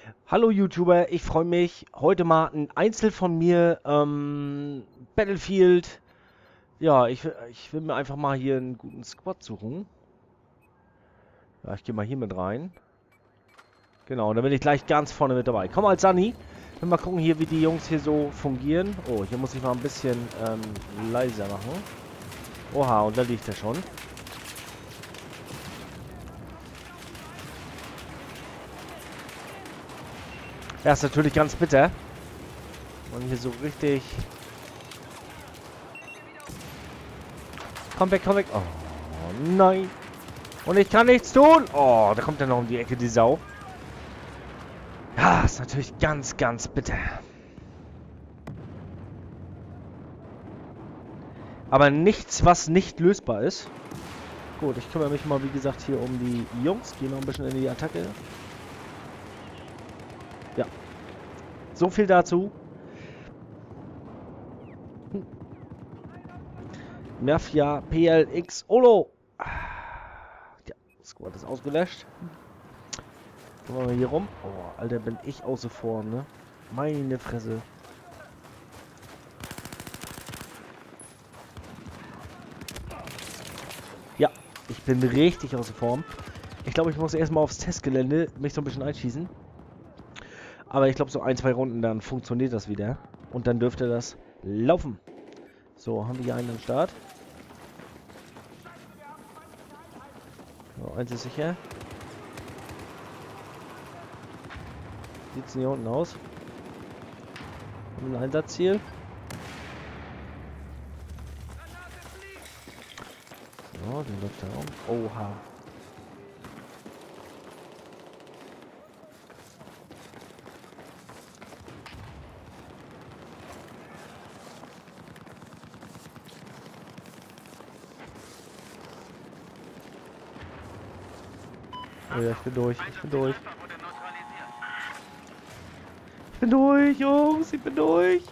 Hallo YouTuber, ich freue mich. Heute mal ein Einzel von mir. Battlefield. Ja, ich will mir einfach mal hier einen guten Squad suchen. Ja, ich gehe mal hier mit rein. Genau, dann bin ich gleich ganz vorne mit dabei. Komm mal, Sunny. Wir mal gucken hier, wie die Jungs hier so fungieren. Oh, hier muss ich mal ein bisschen leiser machen. Oha, und da liegt er schon. Ja, ist natürlich ganz bitter. Und hier so richtig... Komm weg, komm weg. Oh, nein. Und ich kann nichts tun. Oh, da kommt er noch um die Ecke, die Sau. Ja, ist natürlich ganz, ganz bitter. Aber nichts, was nicht lösbar ist. Gut, ich kümmere mich mal, wie gesagt, hier um die Jungs. Gehe noch ein bisschen in die Attacke. Ja. So viel dazu. Mafia PLX Olo. Ja, Squad ist ausgelöscht. Gucken wir mal hier rum. Oh, Alter, bin ich außen vor, ne? Meine Fresse. Ja, ich bin richtig außer Form. Ich glaube, ich muss erstmal aufs Testgelände mich so ein bisschen einschießen. Aber ich glaube, so ein, zwei Runden, dann funktioniert das wieder. Und dann dürfte das laufen. So, haben wir hier einen am Start. So, eins ist sicher. Sieht es hier unten aus? Haben wir ein Einsatzziel? So, den läuft da um. Oha. Oh ja, ich bin durch, ich bin durch. Ich bin durch, Jungs, ich bin durch.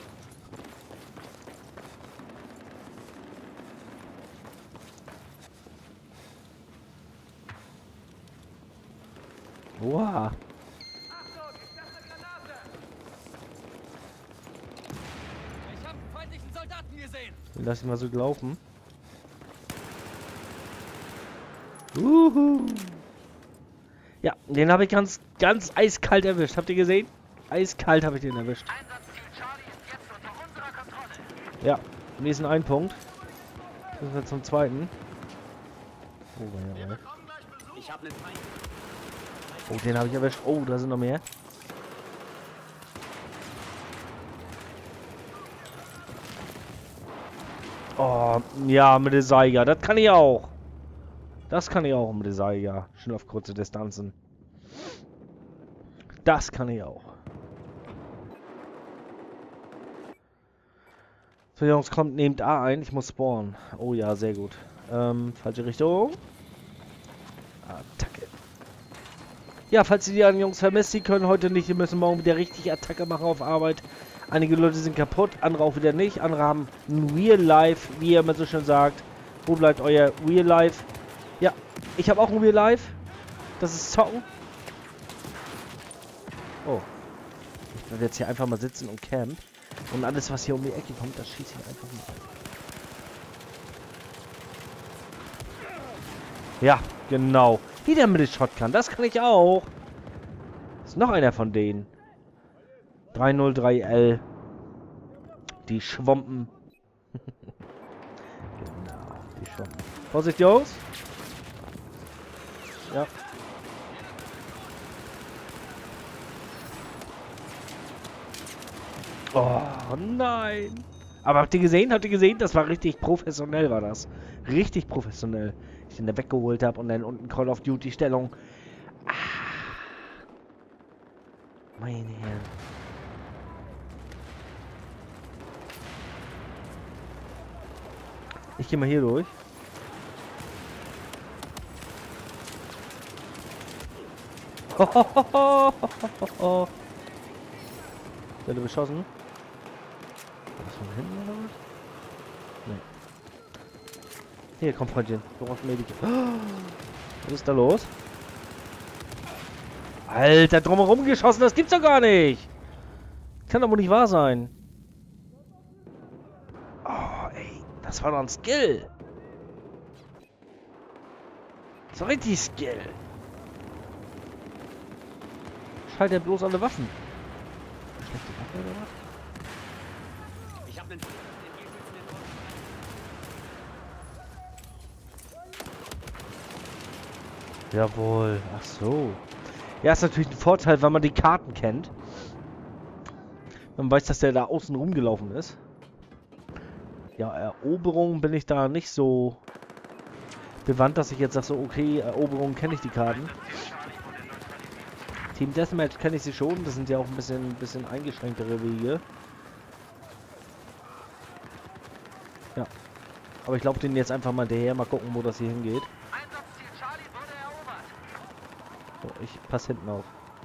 Wow. Ich habe einen feindlichen Soldaten gesehen. Lass ihn mal so laufen. Uhu. Ja, den habe ich ganz, ganz eiskalt erwischt. Habt ihr gesehen? Eiskalt habe ich den erwischt. Einsatzziel Charlie ist jetzt unter unserer Kontrolle. Ja, wir sind ein Punkt. Müssen wir zum zweiten. Oh, ja. Ich habe einen Feind. Oh, den habe ich erwischt. Oh, da sind noch mehr. Oh, ja, mit der Seiger. Das kann ich auch. Das kann ich auch mit der Seiger. Schon auf kurze Distanzen. Das kann ich auch. So, Jungs, kommt, nehmt A ein. Ich muss spawnen. Oh ja, sehr gut. Falsche Richtung. Attacke. Ja, falls ihr die anderen Jungs vermisst, die können heute nicht. Die müssen morgen wieder richtig Attacke machen auf Arbeit. Einige Leute sind kaputt, andere auch wieder nicht. Andere haben ein Real Life, wie ihr immer so schön sagt. Wo bleibt euer Real Life? Ja, ich habe auch ein Real Life. Das ist Zocken. Oh. Ich werde jetzt hier einfach mal sitzen und camp. Und alles, was hier um die Ecke kommt, das schieße ich einfach mal. Ja, genau. Wieder mit dem Shotgun. Das kann ich auch. Ist noch einer von denen. 303L. Die Schwompen. Genau, die Schwompen. Vorsicht, Jungs. Ja. Oh, nein. Aber habt ihr gesehen? Habt ihr gesehen? Das war richtig professionell, war das. Richtig professionell. Ich den da weggeholt habe und dann unten Call of Duty Stellung. Ah. Meine Herren. Ich gehe mal hier durch. Werde beschossen. Was von hinten oder was? Nee. Hier, komm, Freundchen. Du brauchst Medikit. Was ist da los? Alter, drumherum geschossen, das gibt's doch gar nicht. Kann doch wohl nicht wahr sein. Oh, ey, das war doch ein Skill. So richtig Skill. Schalt er bloß alle Waffen. Schlechte Waffe oder was? Ich hab einen... Jawohl, ach so. Ja, ist natürlich ein Vorteil, wenn man die Karten kennt. Man weiß, dass der da außen rumgelaufen ist. Ja, Eroberung bin ich da nicht so bewandt, dass ich jetzt sage, so, okay, Eroberung kenne ich die Karten. Team Deathmatch kenne ich sie schon, das sind ja auch ein bisschen eingeschränktere Wege. Ja. Aber ich glaube denen jetzt einfach mal hinterher, mal gucken, wo das hier hingeht. Einsatzziel Charlie wurde erobert. So, ich passe hinten auf.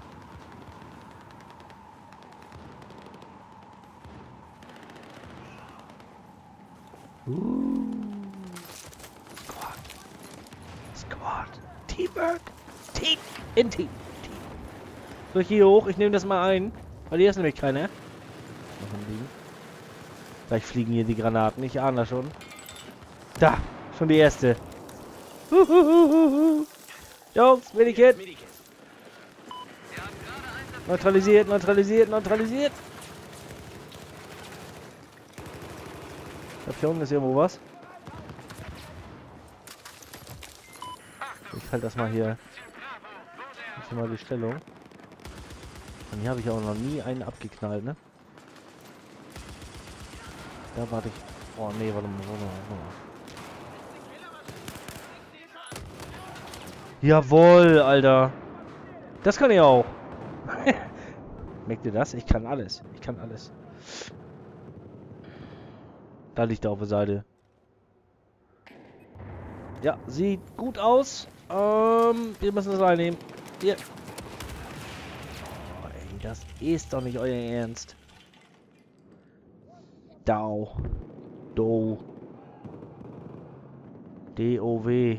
Squad. Squad. Teamwork. Team. In Team. So, ich gehe hoch. Ich nehme das mal ein. Weil hier ist nämlich keiner. Noch am Liegen. Gleich fliegen hier die Granaten. Ich ahne das schon. Da. Schon die erste. Jungs, Medikit. Neutralisiert, neutralisiert, neutralisiert. Da unten ist irgendwo was. Ich halte das mal hier. Ich hier mal die Stellung. Und hier habe ich auch noch nie einen abgeknallt, ne? Da warte ich. Oh nee, warte mal. Jawohl, Alter. Das kann ich auch. Merkt ihr das? Ich kann alles. Ich kann alles. Da liegt er auf der Seite. Ja, sieht gut aus. Wir müssen das reinnehmen. Hier. Oh, ey, das ist doch nicht euer Ernst. Dau. Do. D-O-W.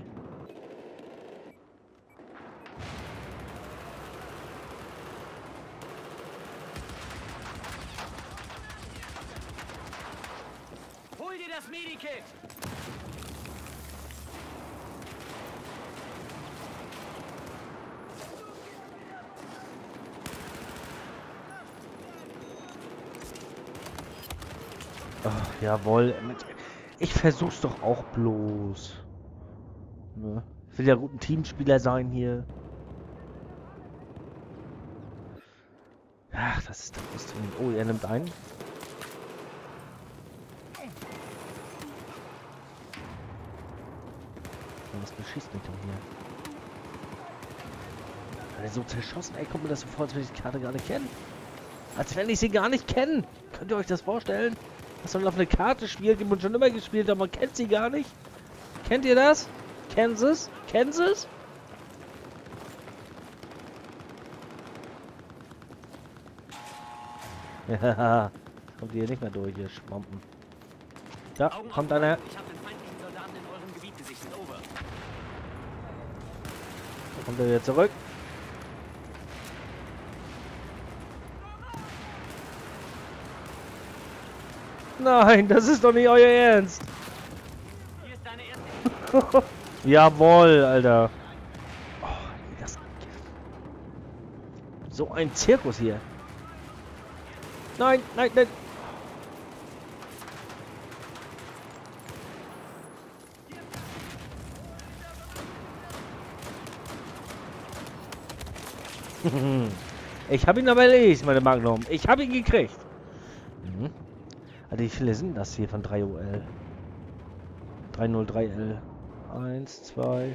Hol dir das Medikit. Ach, jawohl. Ich versuch's doch auch bloß. Ne? Ich will ja gut ein Teamspieler sein hier. Ach, das ist doch frustrierend. Oh, er nimmt einen. Was beschießt mich doch hier? Alter, so zerschossen, ey, kommt mir das so vor, als wenn ich die Karte gar nicht kenne. Als wenn ich sie gar nicht kenne. Könnt ihr euch das vorstellen? Dass man auf eine Karte spielt, die man schon immer gespielt hat, man kennt sie gar nicht. Kennt ihr das? Kansas? Kansas? Ja, kommt ihr nicht mehr durch, ihr Schwampen. Da, kommt einer. Ich habe den feindlichen Soldaten in eurem Gebiet gesichtet. Over. Da kommt er wieder zurück. Nein, das ist doch nicht euer Ernst. Hier ist deine erste... Jawohl, Alter. Oh, das... So ein Zirkus hier. Nein, nein, nein. Ich habe ihn aber erledigt, meine Magnum. Ich habe ihn gekriegt. Mhm. Also wie viele sind das hier von 3OL? 303L. 1, 2.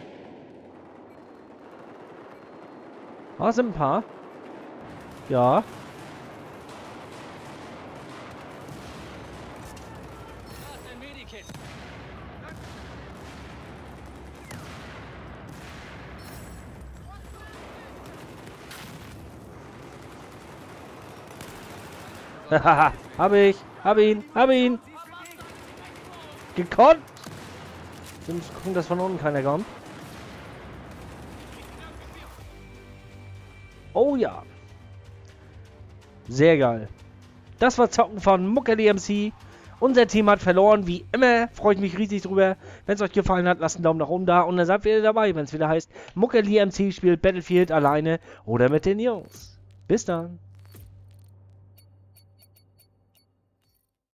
Ah, sind ein paar. Ja. ein Medikit. Haha, hab ihn. Gekonnt. Wir müssen gucken, dass von unten keiner kommt. Oh ja. Sehr geil. Das war Zocken von Muckerli MC. Unser Team hat verloren, wie immer. Freue ich mich riesig drüber. Wenn es euch gefallen hat, lasst einen Daumen nach oben da. Und dann seid ihr dabei, wenn es wieder heißt, Muckerli MC spielt Battlefield alleine oder mit den Jungs. Bis dann.